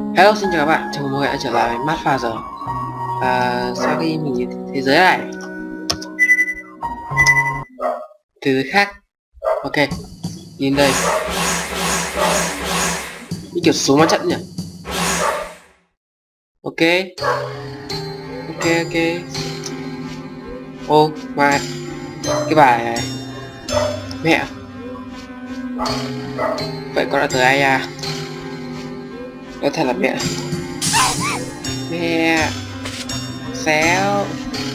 Hello, xin chào các bạn, chào mừng mọi người đã trở lại với Mad Father. Sau khi mình nhìn thế giới này, thế giới khác, ok, nhìn đây, như kiểu xuống mặt trận nhỉ? Ok, ok, ô, mà cái bài này, mẹ, vậy con đã tới ai à? Nói thật là mẹ, xéo,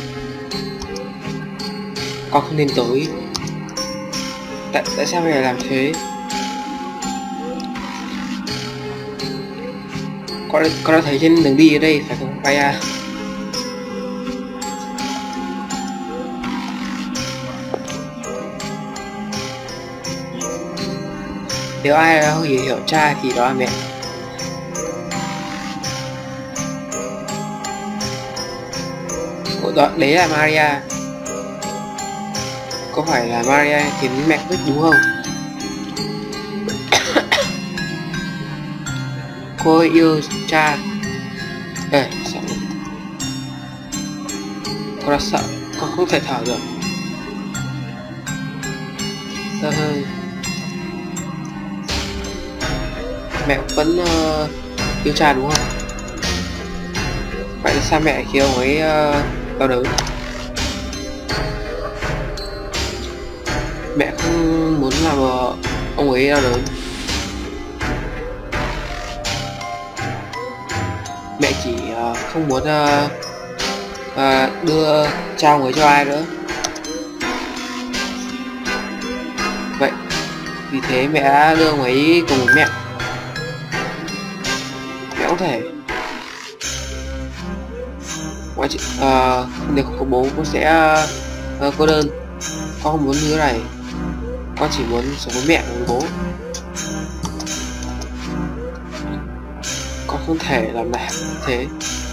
con không nên tới. Tại sao mày lại làm thế? Con đã thấy trên đường đi ở đây phải không bay à? Nếu ai không hiểu cha thì đó là mẹ. Đó, đấy là Maria. Có phải là Maria kiếm mẹ vứt đúng không? Cô yêu cha. Ê, sợ. Con đã sợ, con không thể thở được. Sợ hơi. Mẹ vẫn yêu cha đúng không? Vậy sao mẹ khiến ông ấy đau đớn? Mẹ không muốn làm ông ấy đau đớn. Mẹ chỉ không muốn đưa cha ông ấy cho ai nữa. Vậy vì thế mẹ đã đưa ông ấy cùng với mẹ. Mẹ có thể nếu không có bố con sẽ cô đơn. Con không muốn như thế này. Con chỉ muốn sống với mẹ và với bố. Con không thể làm lại như thế.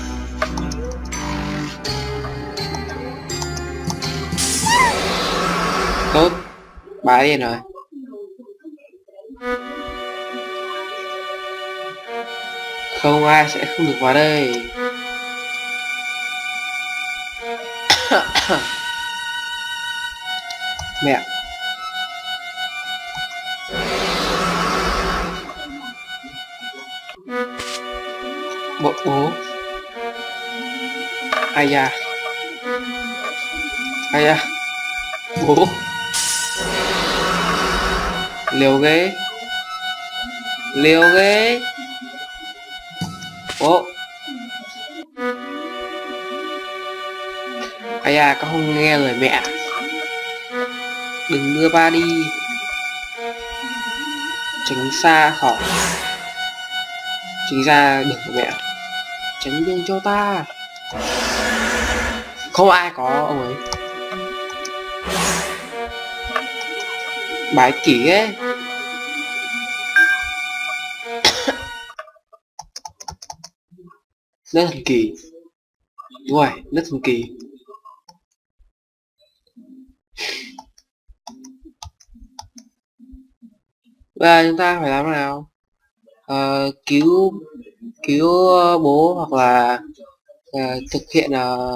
Tốt, bà điên rồi. Không ai sẽ không được vào đây. Mẹ. Bố. Ai da. Bố. Liều ghê. Bố. Ai da, con không nghe lời mẹ. Đừng đưa ba đi. Tránh ra đường của mẹ. Tránh đường cho ta. Không ai có ông ấy. Bái kỷ ấy. Rất thần kỳ. Đúng rồi, rất thần kỳ. Bây giờ chúng ta phải làm thế nào? Cứu bố hoặc là thực hiện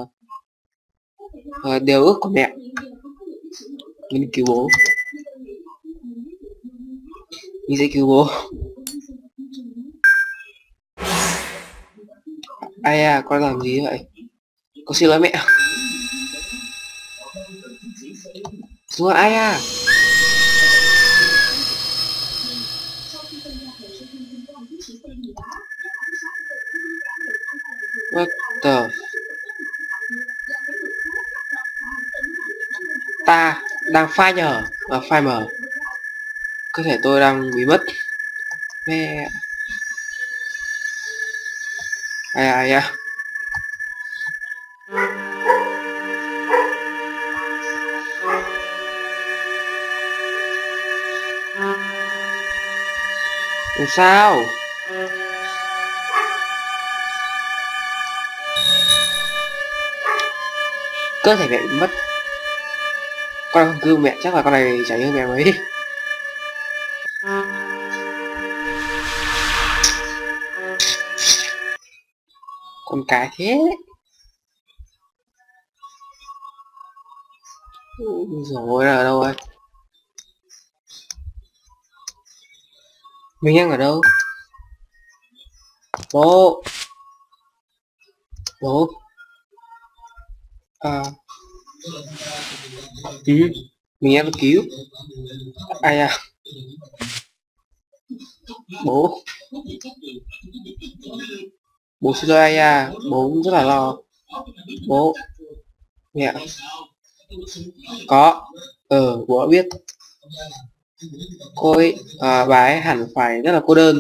điều ước của mẹ. Mình cứu bố. Mình sẽ cứu bố. Ai à, con làm gì vậy? Con xin lỗi mẹ. Rồi ai à? What the... Ta đang phai mờ. Cơ thể tôi đang bị mất. Mẹ. Ai à? Làm sao? Cơ thể mẹ bị mất. Con không cứu mẹ, chắc là con này chả như mẹ mấy. con cái thế. Rồi là ở đâu rồi? Mình đang ở đâu? Bố. Bố. À. Mình đang cứu. Ai à? Bố. Bố xin lỗi ai à? Bố cũng rất là lo. Bố. Mẹ. Có. Bố đã biết. Cô ấy, bà ấy hẳn phải rất là cô đơn.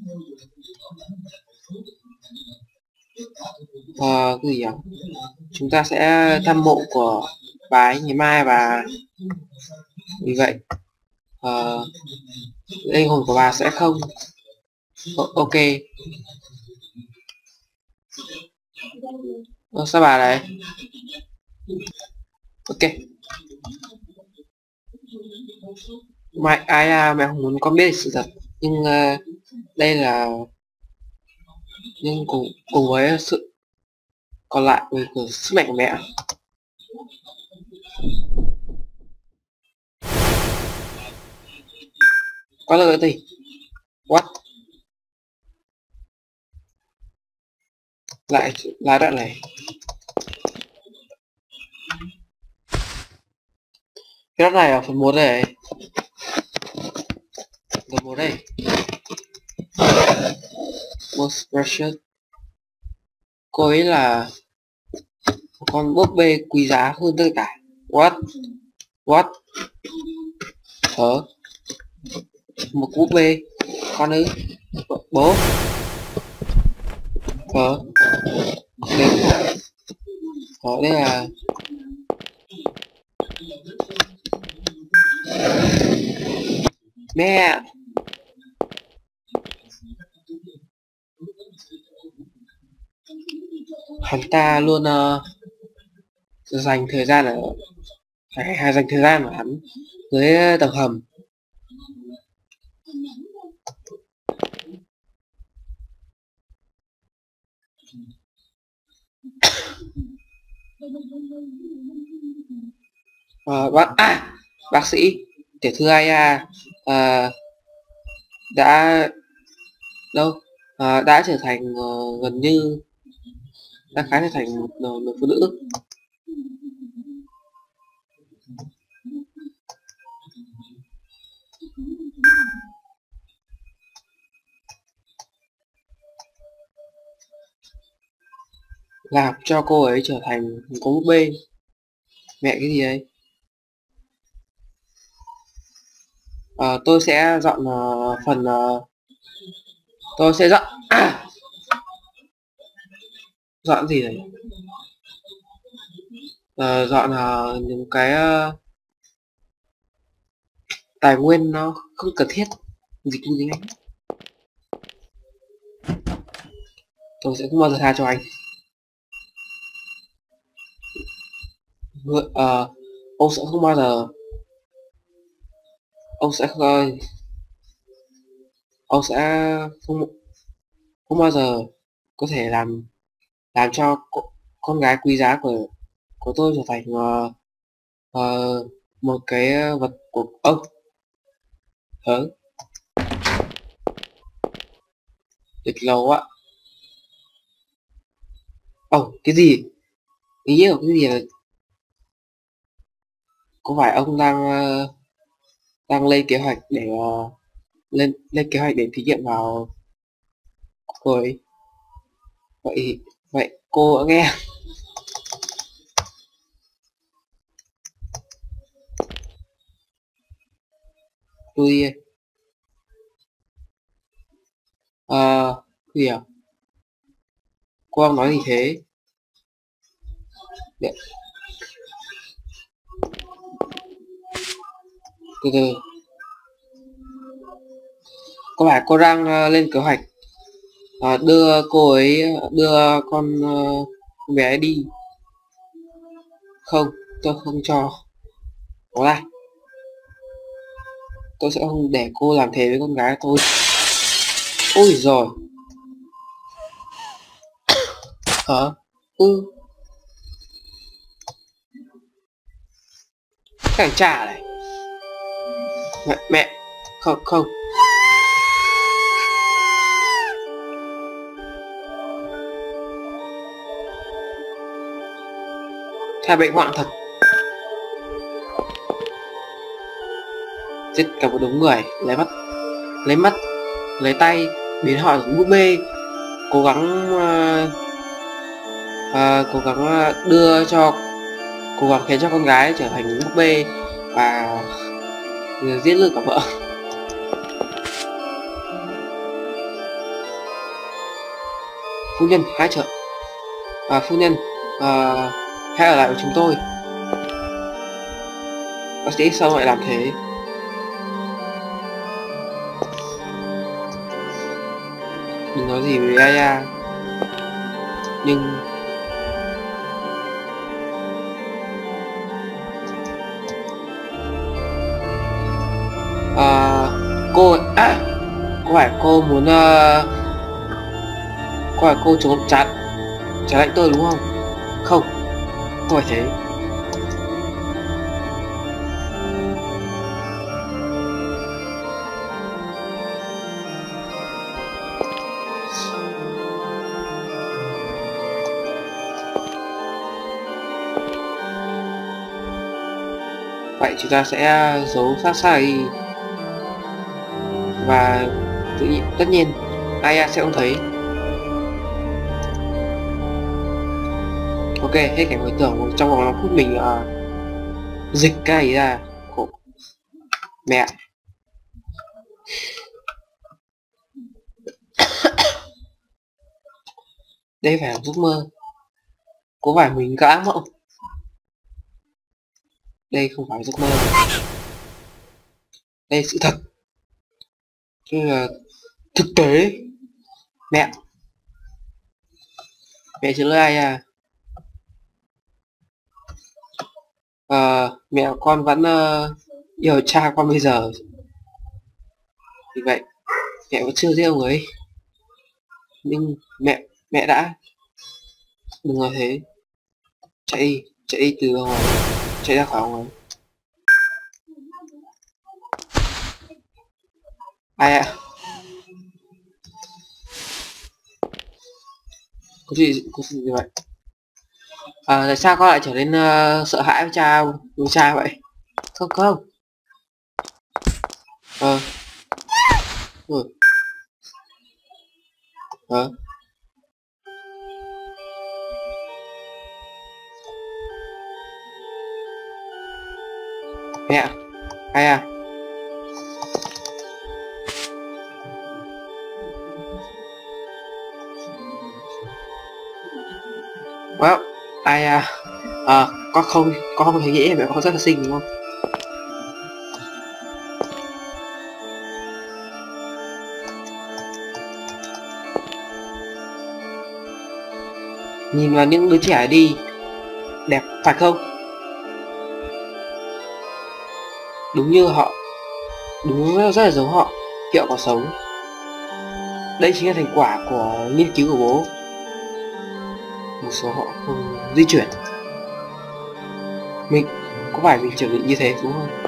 Cái gì nhỉ? Chúng ta sẽ thăm mộ của bà ấy ngày mai và vì vậy linh hồn của bà sẽ không. Ok. Sao bà này? Ok. Mẹ không muốn con biết sự thật, nhưng đây là cùng với sự còn lại của sức mạnh của mẹ. Có lời gì? What? Lại đoạn này. Cái đoạn này ở phần 1 này. Phần 1 đây. Most precious. Cô ấy là một con búp bê quý giá hơn tất cả. What? Hả? Một búp bê? Con ư? Bố? Hả? Đây là mẹ. Hắn ta luôn dành thời gian dành thời gian của hắn dưới tầng hầm. Bác sĩ tiểu thư Aya đã đã trở thành gần như đã khá trở thành một người phụ nữ. Làm cho cô ấy trở thành một con búp bê. Mẹ cái gì đấy? Tôi sẽ dọn phần tôi sẽ dọn dọn gì đấy? Dọn những cái tài nguyên nó không cần thiết. Dịch vụ tiếng Anh. Tôi sẽ không bao giờ tha cho anh. Ông sẽ không bao giờ ông sẽ không bao giờ có thể làm cho con gái quý giá của tôi trở thành một cái vật của ông. Hớ? Dịch lâu ạ. Cái gì? Ý nghĩa của cái gì là có phải ông đang lên kế hoạch để lên kế hoạch để thí nghiệm vào cô ấy? Vậy cô đã nghe. Tôi gì à? Cô đang nói gì thế? Từ từ. Có phải cô đang lên kế hoạch đưa con bé ấy đi? Không, tôi không cho. Có lại. Tôi sẽ không để cô làm thế với con gái tôi. Ôi giời. hả? Ừ, thằng cha này. Mẹ, không không. Thằng bệnh hoạn thật. Giết cả một đống người, lấy mắt, lấy tay, biến họ thành búp bê, cố gắng cố gắng khiến cho con gái trở thành búp bê và giết luôn cả vợ. Phu nhân hãy phu nhân hãy ở lại với chúng tôi. Bác sĩ sao lại làm thế? Đừng nói gì với Aya. Nhưng cô có phải cô muốn có phải cô trốn chặn lạnh tôi đúng không? Không, không phải thế. Vậy chúng ta sẽ giấu sát đi và tất nhiên Aya sẽ không thấy. Ok, hết cảnh hồi tưởng. Trong vòng 5 phút mình dịch cái này ra. Khổ. Mẹ. Đây phải là giấc mơ. Có phải mình gã mộng? Đây không phải giấc mơ. Đây sự thật. Đây là thực tế. Mẹ. Mẹ chứ lời ai à? Mẹ con vẫn yêu cha con bây giờ. Vì vậy mẹ vẫn chưa giết ông ấy. Nhưng mẹ đã. Đừng nói thế. Chạy đi từ ngoài, chạy ra khỏi ông ấy. Ai ạ? Có gì vậy? Tại sao con lại trở nên sợ hãi với cha vậy? Không không. Mẹ, ai à? Well, ai à? Con không thấy nghĩ mẹ con rất là xinh đúng không? Nhìn vào những đứa trẻ đi, đẹp phải không? Đúng như họ, đúng rất là giống họ, hiệu quả sống. Đây chính là thành quả của nghiên cứu của bố. Một số họ không di chuyển. Có phải mình chuẩn bị như thế đúng không?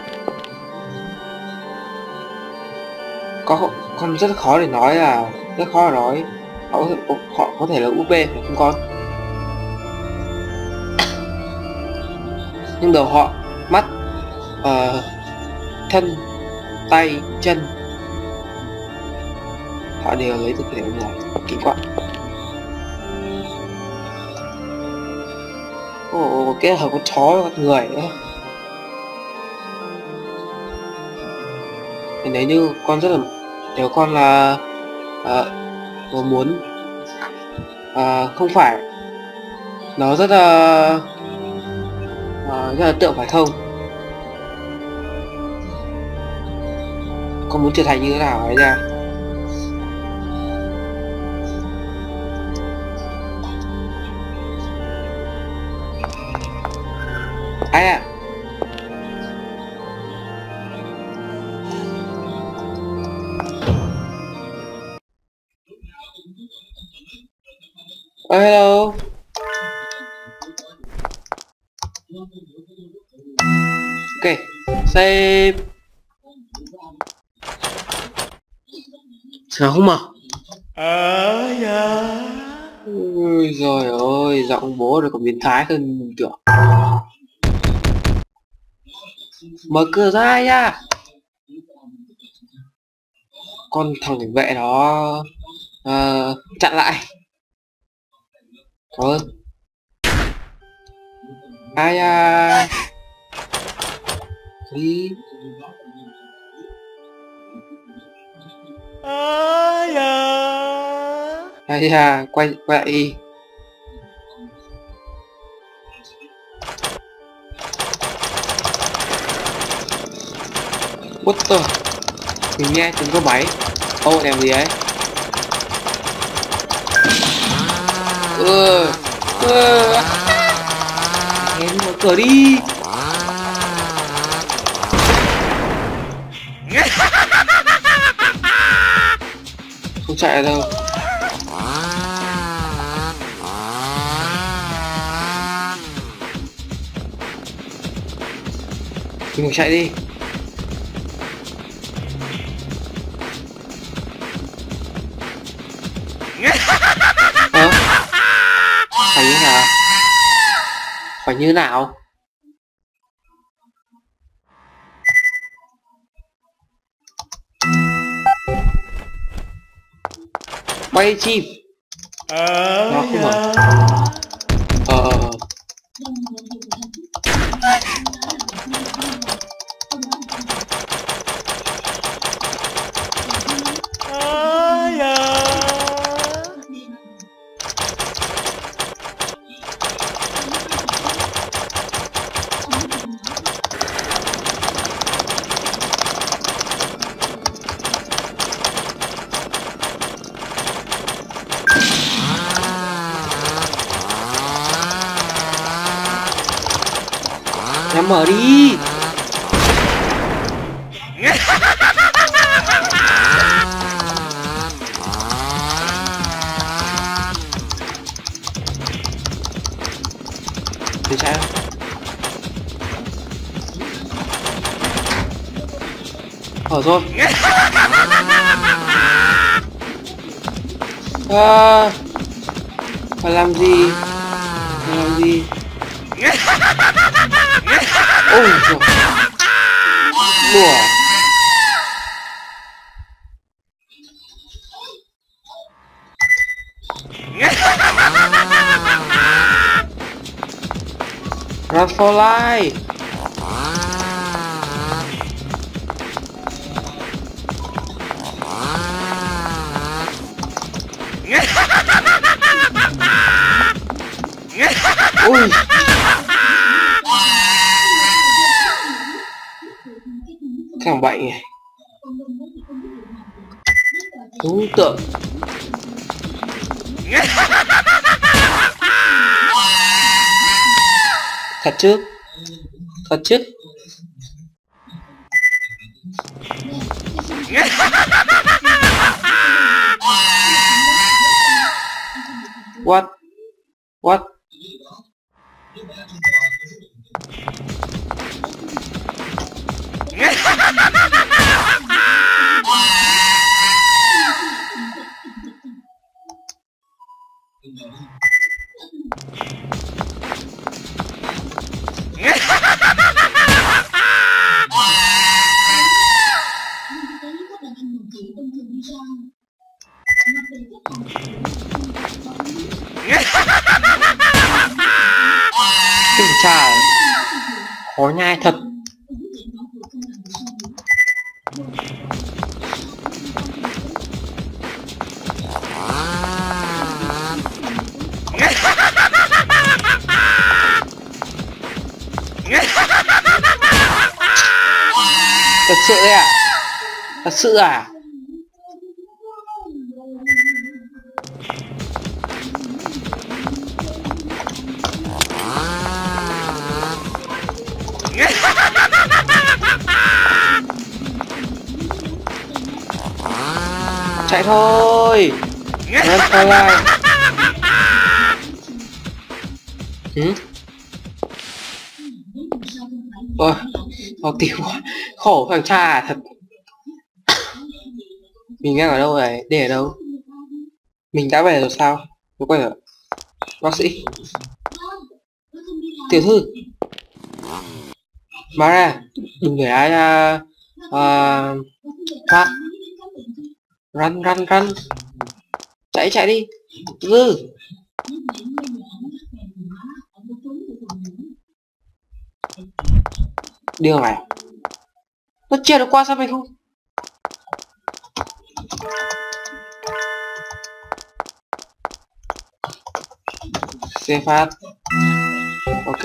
Con rất khó để nói là rất khó để nói. Họ có thể là UP phải không con? Nhưng đầu họ, mắt, thân, tay, chân, họ đều lấy từ kiểu này. Kỳ quá. Kết hợp con chó với con người nữa. Nếu như con nếu con là muốn không phải nó rất là tượng phải không? Con muốn trở thành như thế nào ấy ra? Ai à? Hello. Ok, save. Sao không mở? Ôi giời ơi, giọng bố rồi còn biến thái hơn mình tưởng. Mở cửa ra nha. Con thằng cảnh vệ đó chặn lại. Cảm ơn. Ai da. Đi. Ai da, quay lại đi. What the? Mình nghe tiếng có máy. Ô, làm gì ấy? Em mở cửa đi. Không chạy đâu. Mình phải chạy đi. Phải như nào? Phải như nào? Bay chim. Nó không mở. Nhắm mở đi. Thì sao? Mở rồi. Phải làm gì? Phải làm gì? Ôi trời. Đùa. Run for life. Ui. Thằng bệnh này. Thú tượng. Thật chứ? Thật chứ? What? What? Cái chà, khó nhai thật. Thật sự đấy à? Thật sự à? Chạy thôi. Run for life. Ừ? Ôi, khó tìm quá. Khổ thằng cha thật. Mình đang ở đâu này? Để ở đâu? Mình đã về rồi sao? Tôi quay ở bác sĩ. Tiểu thư, mà ra, đừng để ai thoát. Run, run, run. Chạy, chạy đi. Tiểu thư, đường này. Nó chia được qua sao mình không? Xe phát. Ok.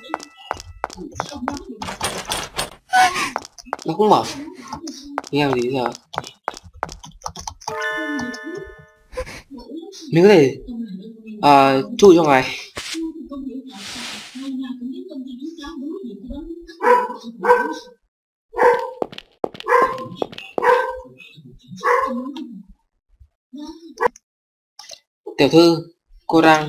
Nó không mở. Mình làm gì giờ? Mình có thể chui trong này. Tiểu thư, cô đang...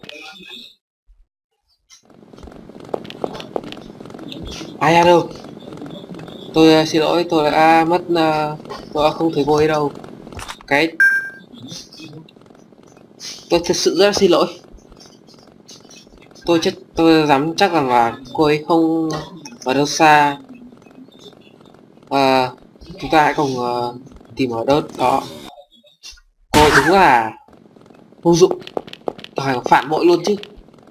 Ai à đâu? Tôi xin lỗi, tôi đã mất... tôi đã không thấy cô ấy đâu. Cái... Tôi thật sự rất xin lỗi. Tôi dám chắc rằng là cô ấy không ở đâu xa. Chúng ta hãy cùng tìm ở đâu đó. Cô đúng là vô dụng, hàng phản bội luôn chứ.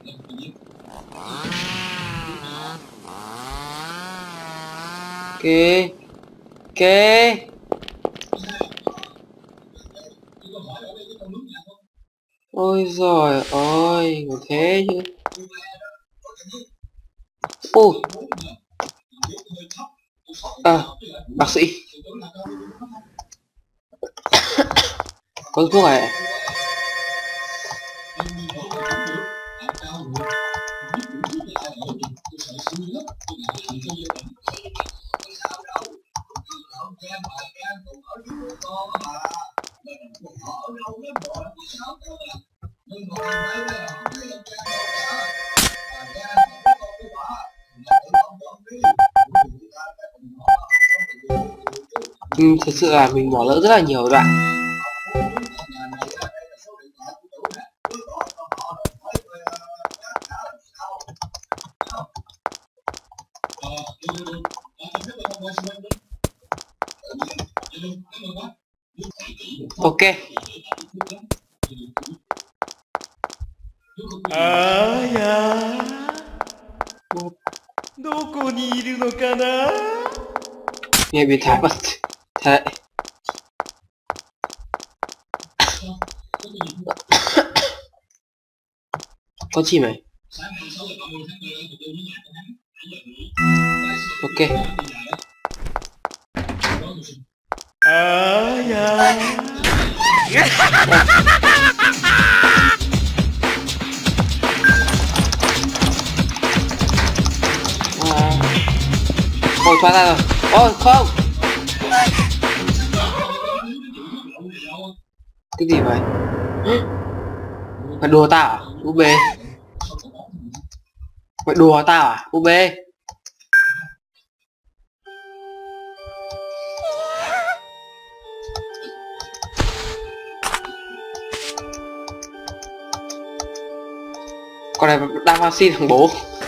Ok, ok. Ôi giời ơi, còn thế chứ. Ôi, bác sĩ, có thuốc này. Thật sự là mình bỏ lỡ rất là nhiều đoạn. Ok. あやどこにいるのかな Nghe biến thái thật. Thật đấy. Con chim này. Ok. あや Ôi thoát ra rồi. Ôi không. Cái gì vậy? Mày đùa tao à? UB. Mày đùa tao à? UB. Con này đang vào xin thằng bố.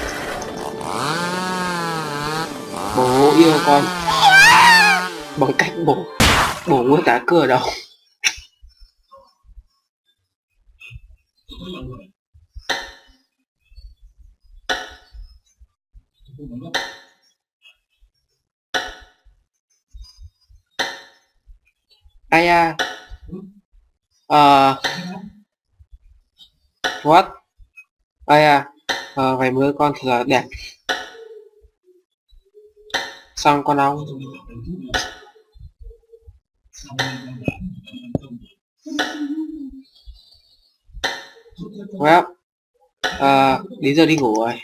Bố yêu con bằng cách bố nguyên tá cửa đầu. Ai à? What? Ai à? Váy mới con thật là đẹp. Xong con ong. Well, đến giờ đi ngủ rồi.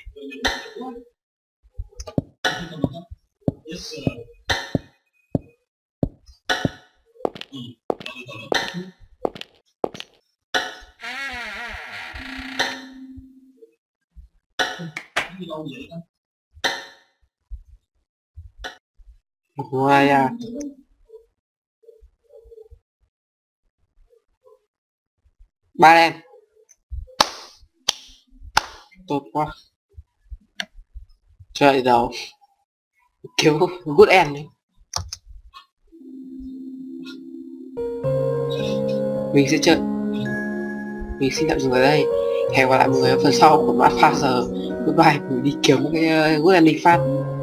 Ngoài à, ba đen tốt quá, chơi đầu kiểu good end đấy. Mình sẽ chơi, mình xin tạm dừng ở đây, hẹn gặp lại mọi người ở phần sau của Mad Father. Goodbye, mình đi kiếm cái good ending phát.